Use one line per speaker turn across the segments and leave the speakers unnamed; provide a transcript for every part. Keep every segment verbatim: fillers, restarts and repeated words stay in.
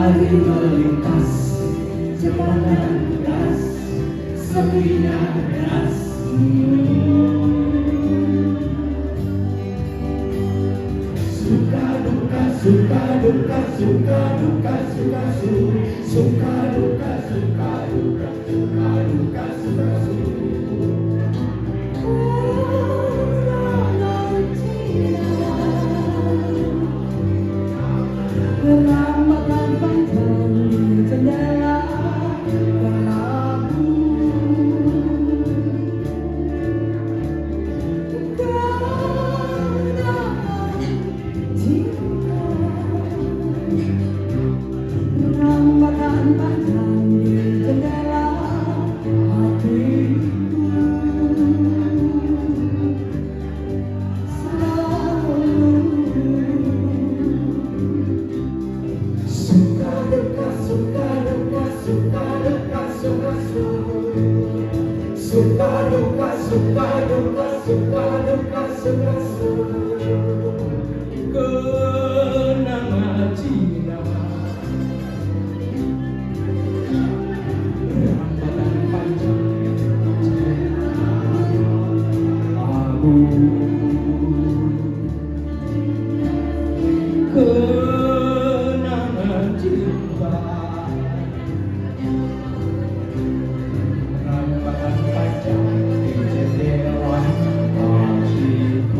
Hari melintas, jalanan deras, sepinya deras. Suka duka, suka duka, suka duka, suka su, suka duka, suka duka, suka duka, suka su. Kelamatan panjang di jendela berlabu, karena cinta. Kelamatan panjang di jendela hatiku, suka duka, suka duka, suka duka, suka su. Kenangan Cina, rambatan panjang labu. Kenangan cinta, rambatan panjang di jendela hatiku.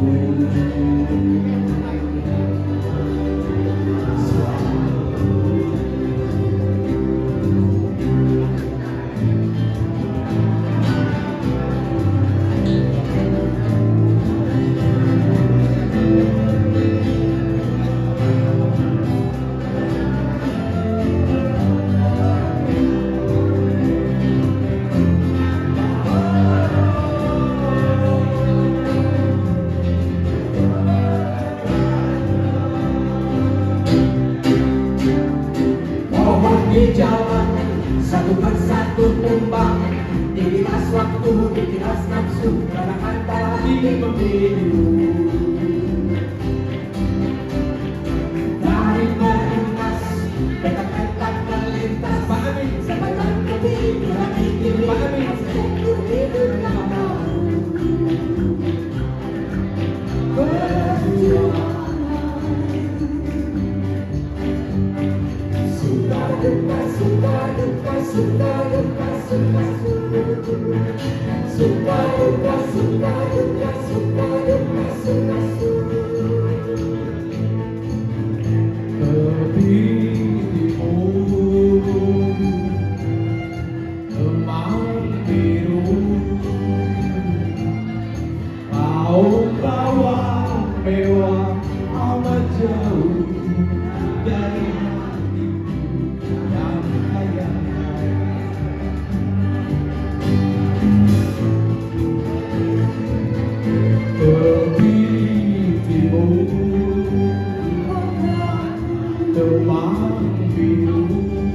Di jalan satu persatu tumbang, dibilas waktu, dibilas nafsu, kadang-kadang ingin membiru. Dari melintas, petak-petak melintas, Pak Amin, sebatang kebiru, hati kiri, Pak Amin, sekur hidup yang baru. Perjuangan. Suka duka, suka duka, suka duka, suka duka, suka duka, suka duka, suka duka, suka su. Tepi timur, teman biru, kau bawa mewah amat jauh dari teman biru.